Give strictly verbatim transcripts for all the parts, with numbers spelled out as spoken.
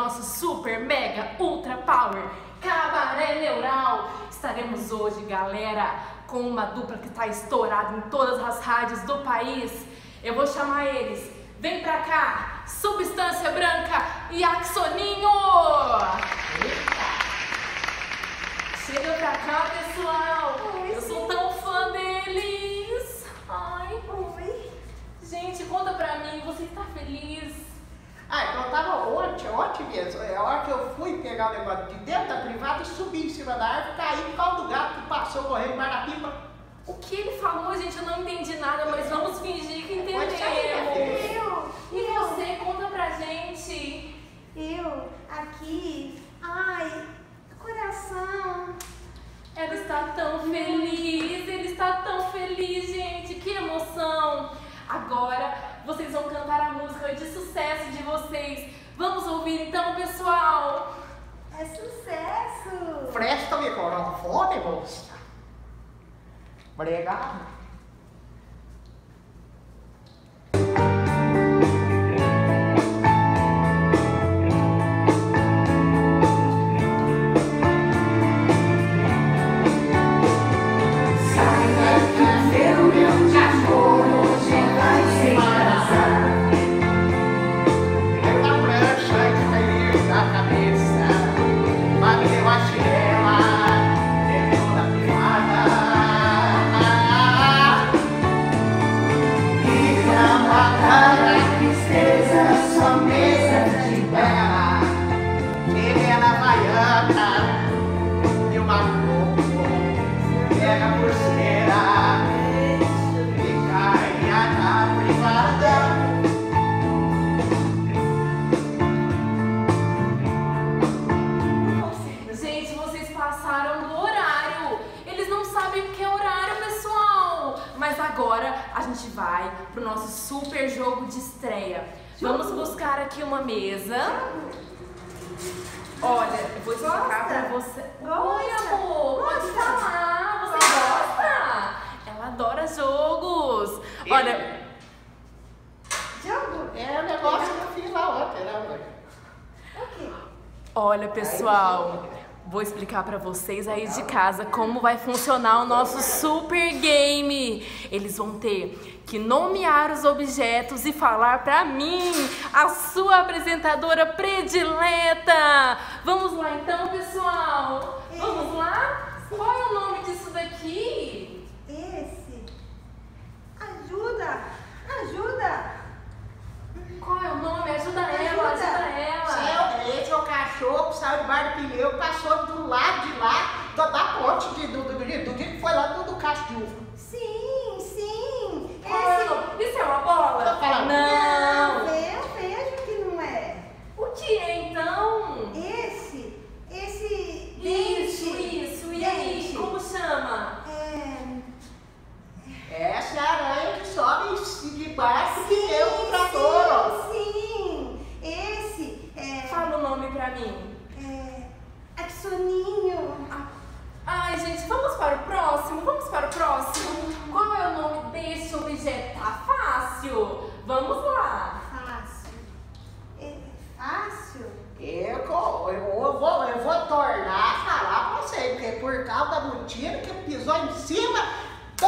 nosso super, mega, ultra power cabaré neural. Estaremos hoje, galera, com uma dupla que está estourada em todas as rádios do país. Eu vou chamar eles. Vem pra cá, Substância Branca e Axoninho! Eita! Chega pra cá, pessoal! Oi, eu sim. sou tão fã deles! Ai, Oi. gente, conta pra mim, você que tá feliz? Ah, então eu tava ontem, ontem mesmo. É a hora que eu fui pegar o negócio de dentro da privada e subi em cima da árvore, caí por causa do gato que passou correndo mais na pipa. O que ele falou, gente, eu não entendi nada, mas vamos fingir que entendemos. Pode sair, minha filha. Eu, E eu, você, conta pra gente. eu, aqui, ai, coração. Ela está tão feliz, ele está tão feliz, gente, que emoção. Agora vocês vão cantar a música de sucesso de vocês. Vamos ouvir então, pessoal. É sucesso. Presta o microfone, moça. Obrigado. Gente, vocês passaram do horário. Eles não sabem o que é horário, pessoal. Mas agora a gente vai pro nosso super jogo de estreia. Vamos buscar aqui uma mesa. Olha, eu vou explicar Gosta? pra você. Gosta? Oi, amor, pode Gosta? falar. Você gosta? Ela adora jogos. Olha, Jogo? É o negócio que eu fiz lá ontem, né, mãe? O quê? olha, pessoal. Vou explicar pra vocês aí de casa como vai funcionar o nosso super game. Eles vão ter que nomear os objetos e falar pra mim, a sua apresentadora predileta. Vamos lá então, pessoal? Vamos lá? Qual é o nome disso daqui? Esse. Ajuda. Ajuda. Qual é o nome? Ajuda ela, ajuda ela. Esse é o cachorro que saiu debaixo do pneu, passou do lado de lá, da da ponte de, do, do, do, do que foi lá do, do cacho de uva. Sim, sim. Qual é o Esse. nome? Isso é uma bola? Tô falando. Não. Eu vejo que não é. O que é então? Esse. Esse. Isso, dente. isso. E aí, Dente. como chama? É. Essa é a aranha que sobe em cima de baixo do pneu do trator, ó. Sim, sim. Esse é. Fala o nome pra mim. É. Axoninho. Ai, gente, vamos para o próximo? Vamos para o próximo? Qual é o nome desse objeto? Tá fácil. Vamos lá. Fácil. É fácil? Eu, co- eu, vou, eu vou tornar a falar pra você, porque por causa da mentira que pisou em cima do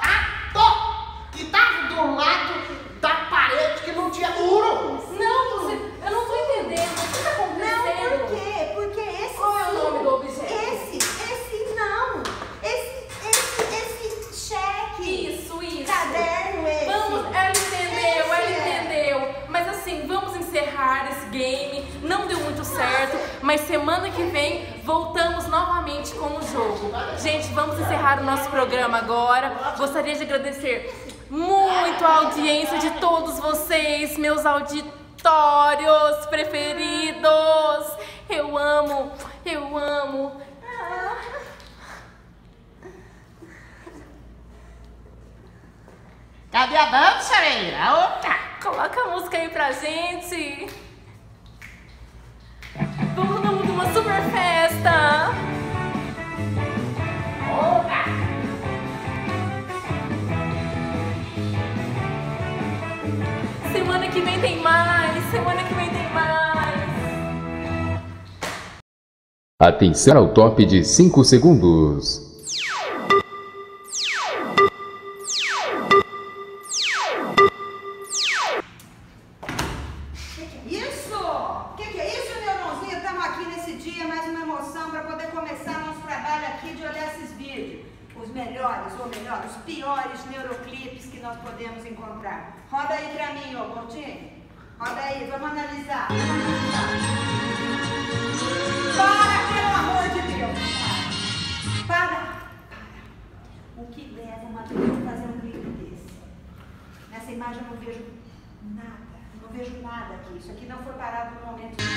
ator que tava do lado da parede que não tinha muro. Não, você, eu não tô entendendo. O que tá Não, acontecendo? por quê? Porque esse. Qual é o sim. nome do objeto? Esse, esse não. Esse, esse, esse cheque. Isso, isso. Caderno esse. Vamos, ela entendeu, ela Esse é. entendeu. Mas assim, vamos encerrar esse game. Não deu muito certo, mas semana que vem voltamos novamente com o jogo. Gente, vamos encerrar o nosso programa agora. Gostaria de agradecer muito a audiência de todos vocês, meus auditórios preferidos. Eu amo, eu amo. Cadê a dança, menina? Opa! Coloca a música aí pra gente. Vamos vamos numa super festa. Opa! Semana que vem tem mais, semana que vem tem mais. Atenção ao top de cinco segundos. Isso! O que, que é isso, Neurãozinho? Estamos aqui nesse dia, mais uma emoção para poder começar nosso trabalho aqui de olhar esses vídeos. Os melhores, ou melhor, os piores neuroclipes que nós podemos encontrar. Roda aí pra mim, ô Coutinho. Roda aí, vamos analisar. Vamos analisar. Para, pelo amor de Deus! Para! Para! Para! O que leva uma pessoa a fazer um clipe desse? Nessa imagem eu não vejo nada. Não vejo nada aqui. Isso aqui não foi parado no momento de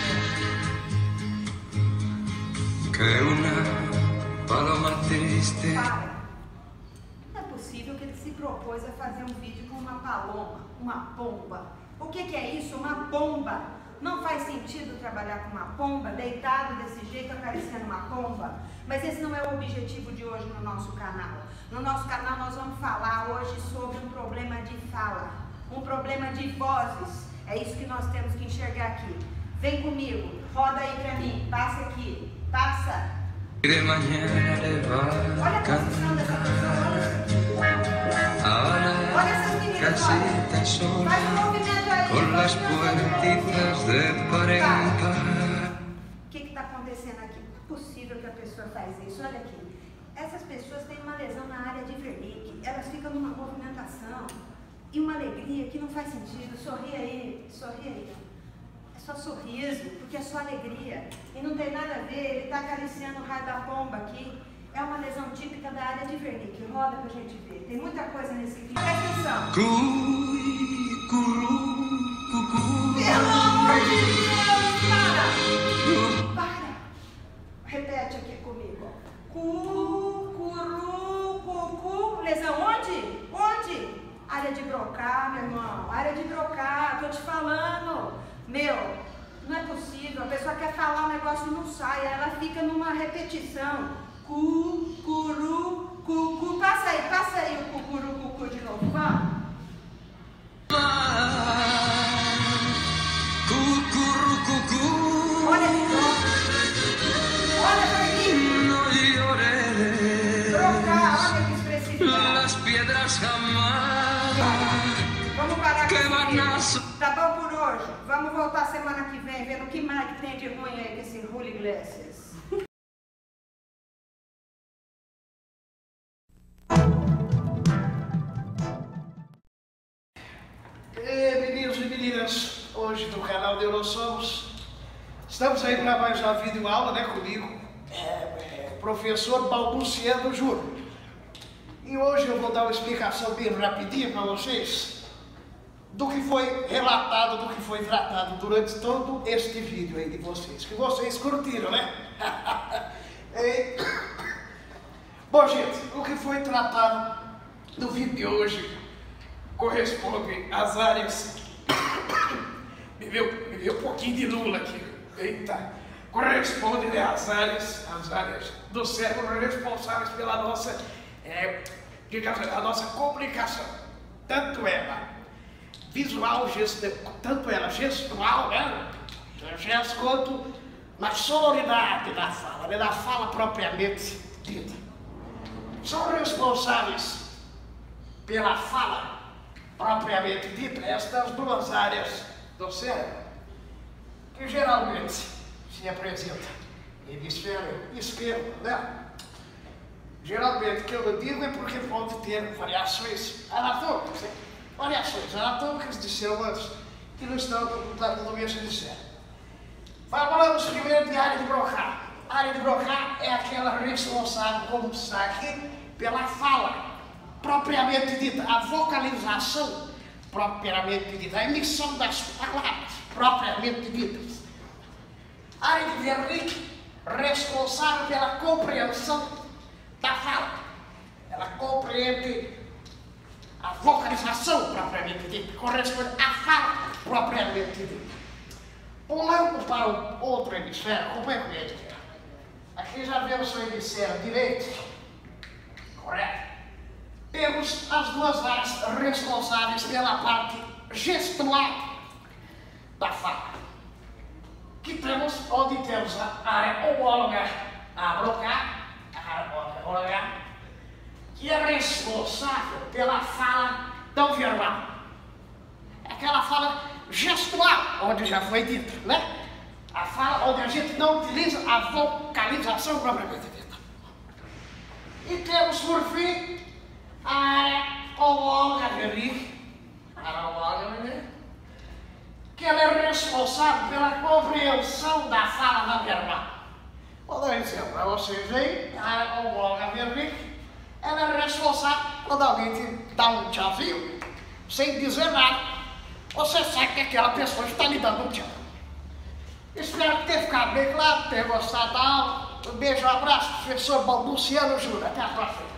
Que una paloma triste. Para. Não é possível que ele se propôs a fazer um vídeo com uma paloma, uma pomba. O que, que é isso? Uma pomba. Não faz sentido trabalhar com uma pomba, deitado desse jeito, acariciando uma pomba. Mas esse não é o objetivo de hoje no nosso canal. No nosso canal nós vamos falar hoje sobre um problema de fala, um problema de vozes. É isso que nós temos que enxergar aqui. Vem comigo, roda aí pra mim, passa aqui, passa. De mañana le va Olha a a posição dessa pessoa, Ahora olha essas meninas, casita olha. sola, Faz um movimento aí. con las faz um movimento. puertitas de par en par. O que está acontecendo aqui? Não é possível que a pessoa faz isso. Olha aqui. Essas pessoas têm uma lesão na área de Wernicke. Elas ficam numa movimentação e uma alegria que não faz sentido. Sorri aí, sorri aí. É só sorriso, porque é só alegria. E não tem nada a ver, ele está acariciando o raio da pomba aqui. É uma lesão típica da área de Wernicke. Roda pra gente ver. Tem muita coisa nesse clipe. Presta atenção. Cui, curru, cucu. Pelo amor de Deus, para! Para! Repete aqui comigo. Cu, curu, cucu. Lesão onde? Onde? Área de Broca, meu irmão. Área de Broca, tô te falando. Meu, não é possível. A pessoa quer falar um negócio e não sai. Ela fica numa repetição. Cu, curu, cucu. Passa aí, passa aí o cucuru, cucu de novo. Vamos. Cucurru, cucu. Olha de novo. Olha pra mim. No lloré Broca, olha que expressividade. las piedras jamás. Vamos parar Que com van a isso. Tá bom por hoje. Vamos voltar semana que vem, vendo o que mais que tem de ruim aí com esse Julio Iglesias. E, meninos e meninas, hoje no canal Neurosomos, estamos aí para mais uma videoaula, né, comigo, é, é, professor Balbuciano Júnior. E hoje eu vou dar uma explicação bem rapidinha para vocês do que foi relatado, do que foi tratado durante todo este vídeo aí de vocês, que vocês curtiram, né? E, bom, gente, o que foi tratado no vídeo de hoje corresponde às áreas. Me veio, me veio um pouquinho de Lula aqui. Eita! Corresponde, né, às áreas, às áreas do cérebro responsáveis pela nossa, é, a nossa comunicação. Tanto ela visual, gesto, tanto ela gestual, né? Gesto, quanto na sonoridade da fala, né, da fala propriamente dita. São responsáveis pela fala propriamente dita, estas duas áreas do cérebro, que geralmente se apresenta em hemisfério esquerdo, né? Geralmente, que eu digo é porque pode ter variações anatômicas, né? Variações anatômicas de seres humanos que não estão computadas no mesmo hemisfério. Falamos primeiro de área de Broca. A área de Broca é aquela responsável, como está aqui, pela fala propriamente dita, a vocalização propriamente dita, a emissão das palavras propriamente ditas. A área de Wernicke, responsável pela compreensão da fala. Ela compreende a vocalização propriamente dita, corresponde à fala propriamente dita. Pulando para o outro hemisfério, como é que é? Aqui já vemos o hemisfério direito, correto? Temos as duas áreas responsáveis pela parte gestual da fala. que temos, onde temos a área homóloga a blocar, a área homóloga, que é responsável pela fala não verbal. Aquela fala gestual, onde já foi dito, né? A fala onde a gente não utiliza a vocalização propriamente dita. E temos, por fim, a área homóloga verbal, a área homóloga verbal, que ela é responsável pela compreensão da fala não verbal. Vou dar um exemplo para vocês aí, a área homóloga verbal, ela é responsável quando alguém te dá um tchauzinho, sem dizer nada, você sabe que aquela pessoa está lhe dando um tchau. Espero que tenha ficado bem claro, tenha gostado da aula. Um beijo, um abraço, professor Luciano Júnior. Até a próxima.